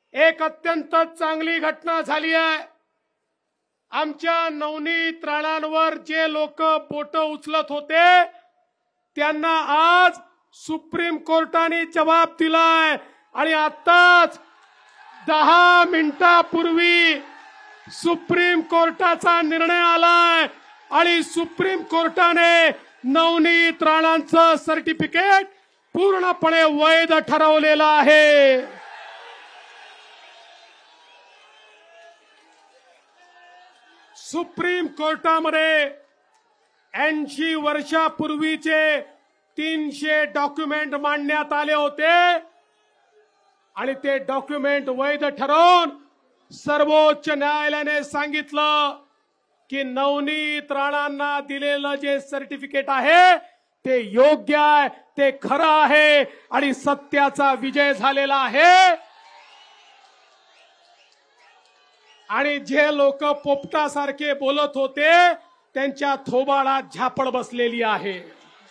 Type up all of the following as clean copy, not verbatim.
एक अत्यंत चांगली घटना झाली आहे। आमच्या नवनीत राणांवर जे लोक बोट उचलत होते त्यांना आज सुप्रीम कोर्टाने जबाब दिलाय आणि आताच 10 मिनिटांपूर्वी सुप्रीम कोर्टाचा निर्णय आलाय आणि सुप्रीम कोर्टाने नवनीत राणांचं सर्टिफिकेट पूर्णपणे वैध ठरवलेलं आहे। सुप्रीम कोर्टामध्ये 80 वर्षापूर्वीचे 300 डॉक्युमेंट मांडण्यात आले होते आणि ते डॉक्युमेंट वैध ठरवून सर्वोच्च न्यायालयाने सांगितलं की नवनीत राणांना दिलेलं जे सर्टिफिकेट आहे ते योग्य आहे, ते खरं आहे आणि सत्याचा विजय झालेला आहे। आणि जे लोक पोपटासारखे बोलत होते त्यांच्या थोबाडात झापड बसलेली आहे।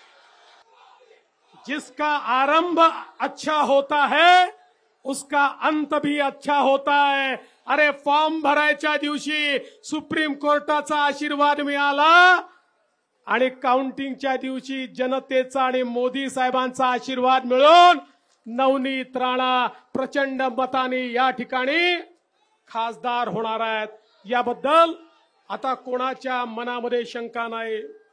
जिसका आरंभ अच्छा होता है उसका अंत भी अच्छा होता है। अरे फॉर्म भरायच्या दिवशी सुप्रीम कोर्टाचा आशीर्वाद मिळाला आणि काउंटिंगच्या दिवशी जनतेचा आणि मोदी साहेबांचा आशीर्वाद मिळून नवनीत राणा प्रचंड मताने या ठिकाणी खासदार होणार आहेत। याबद्दल आता कोणाच्या मनामध्ये शंका नाही।